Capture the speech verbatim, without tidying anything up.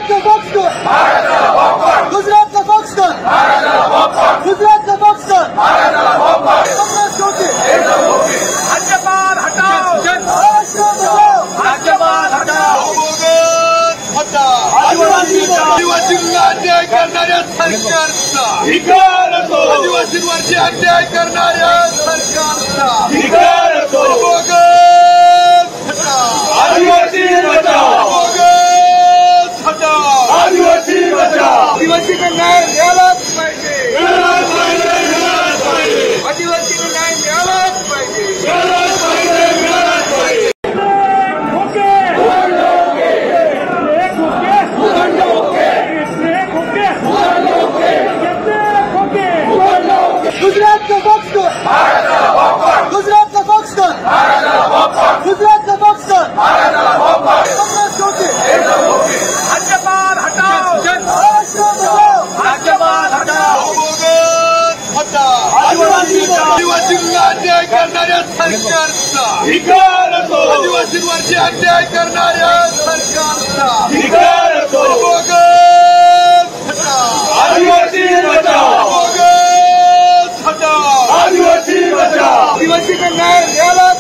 गुजरातचं boxer गुजरातचं boxer गुजरातचं boxer राज्यपाल हटाओ राज्यपाल हटाओ आदिवासींना अन्याय करणाऱ्या सरकारचा आदिवासींवरती अन्याय करणाऱ्या सरकारचा आदिवासी बचाओ आदिवासी बचाओ आदिवासींना न्याय मिळालाच पाहिजे आदिवासींना न्याय मिळालाच पाहिजे गुजरातचं बॉक्सर गुजरातचं बॉक्सर गुजरातचं बॉक्सर राज्यपाल हटाओ राज्यपाल हटाओ आदिवासींना अन्याय करणाऱ्या सरकारचा आदिवासींवरती अन्याय करणाऱ्या सरकारचा आदिवासी बचाओ आदिवासी बचाओ आदिवासींना न्याय मिळाला